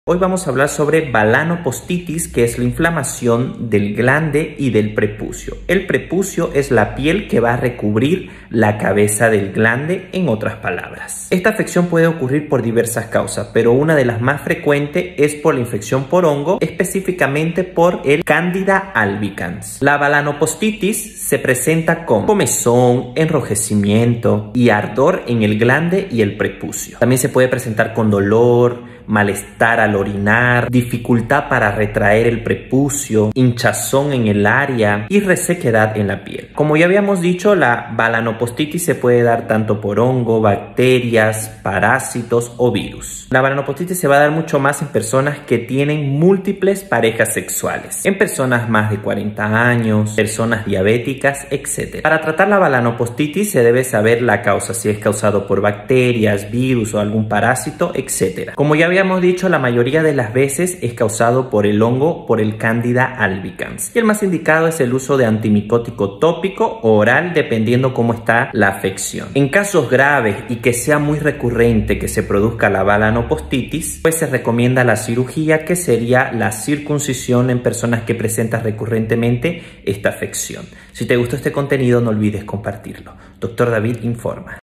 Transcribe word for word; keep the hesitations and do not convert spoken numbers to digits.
Hoy vamos a hablar sobre balanopostitis, que es la inflamación del glande y del prepucio. El prepucio es la piel que va a recubrir la cabeza del glande, en otras palabras. Esta afección puede ocurrir por diversas causas, pero una de las más frecuentes es por la infección por hongo, específicamente por el Candida albicans. La balanopostitis se presenta con comezón, enrojecimiento y ardor en el glande y el prepucio. También se puede presentar con dolor, malestar al orinar, dificultad para retraer el prepucio, hinchazón en el área y resequedad en la piel. Como ya habíamos dicho, la balanopostitis se puede dar tanto por hongo, bacterias, parásitos o virus. La balanopostitis se va a dar mucho más en personas que tienen múltiples parejas sexuales, en personas más de cuarenta años, personas diabéticas, etcétera. Para tratar la balanopostitis se debe saber la causa, si es causado por bacterias, virus o algún parásito, etcétera. Como ya habíamos dicho, la mayoría de las veces es causado por el hongo, por el Candida albicans. Y el más indicado es el uso de antimicótico tópico o oral, dependiendo cómo está la afección. En casos graves y que sea muy recurrente que se produzca la balanopostitis, pues se recomienda la cirugía, que sería la circuncisión en personas que presentan recurrentemente esta afección. Si te gustó este contenido, no olvides compartirlo. Doctor David informa.